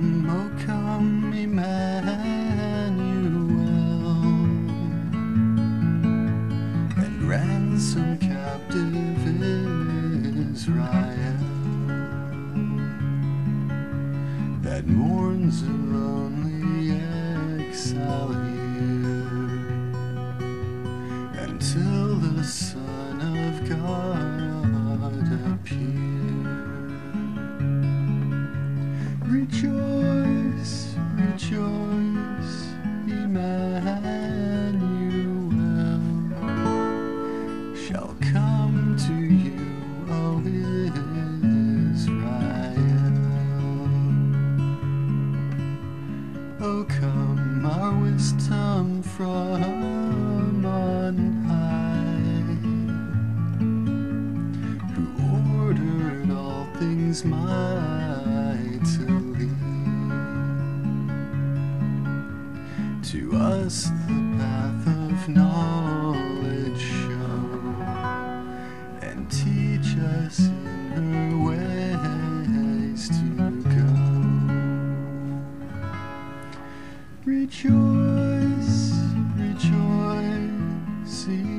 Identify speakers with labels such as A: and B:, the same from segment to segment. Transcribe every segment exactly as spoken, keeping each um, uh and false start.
A: come, oh come, Emmanuel, and ransom captive Israel that mourns a lonely exile here, until the Son of God appear. Rejoice, rejoice, Emmanuel shall come to you, O Israel. O come, our wisdom from on high, who ordered all things mightily. To us the path of knowledge show, and teach us in her ways to go. Rejoice, rejoice,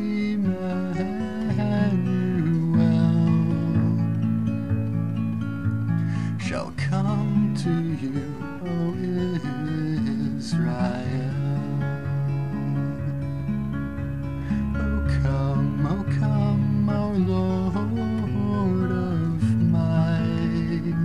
A: Emmanuel shall come to you, O Israel. O come, O come, our Lord of might,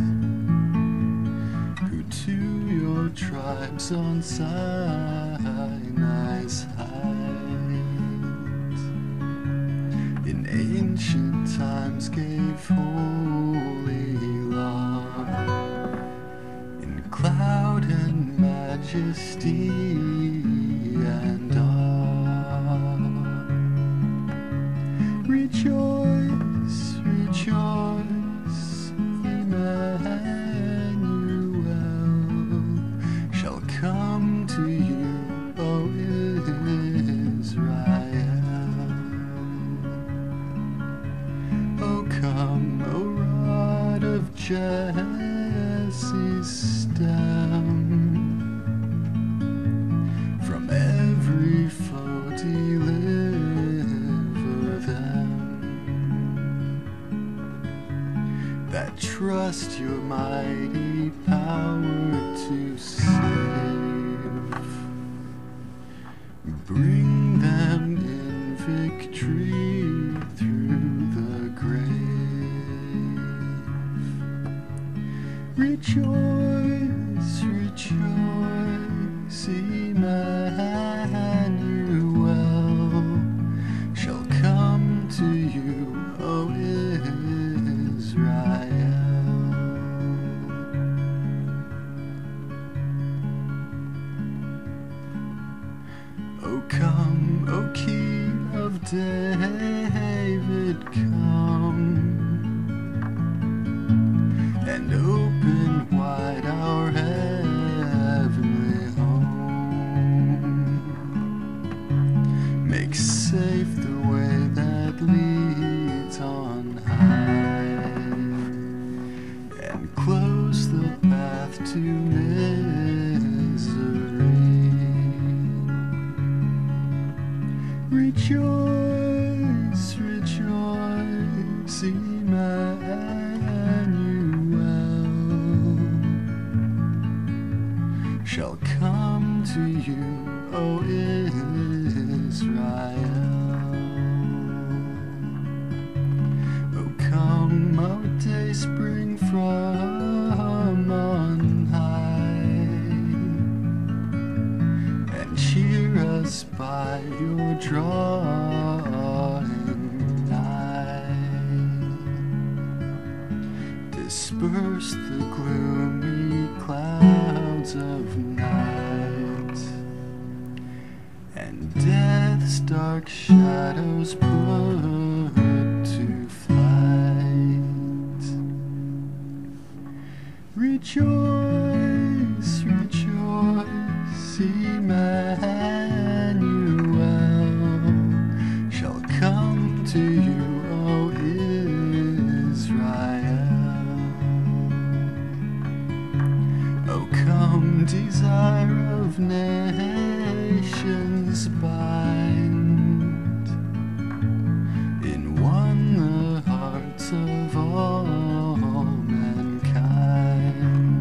A: who to your tribes on Sinai's height in ancient times gave holy law, in cloud and majesty and awe. Rejoice, rejoice, Emmanuel shall come to you, O Israel. O come, O rod of Jesse's stem, from every foe deliver them that trust your mighty power to save. Bring them in victory through the grave. Rejoice, rejoice, Emmanuel shall come to you, O Israel. O come, O King of David, come and open wide our heavenly home. Make safe the way that leads on high, and close the path to misery. Rejoice, rejoice, Emmanuel shall come to you, O Israel. O come, our day spring from on high, and cheer us by your drawing nigh. Disperse the gloomy clouds of night, and death's dark shadows put to flight. Rejoice, rejoice, Emmanuel shall come to you, O Israel. O desire of nations bind in one the hearts of all mankind.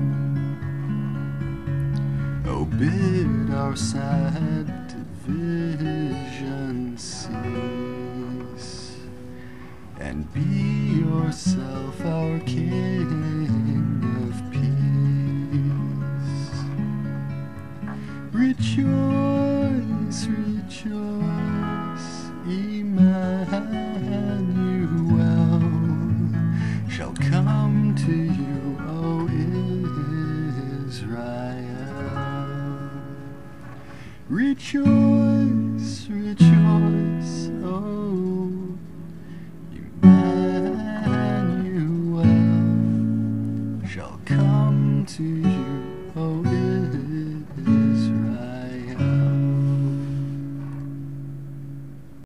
A: Oh, bid our sad division cease, and be yourself our King of peace. Rejoice, rejoice, Emmanuel shall come to you, O Israel. Rejoice, rejoice, O Emmanuel shall come to you.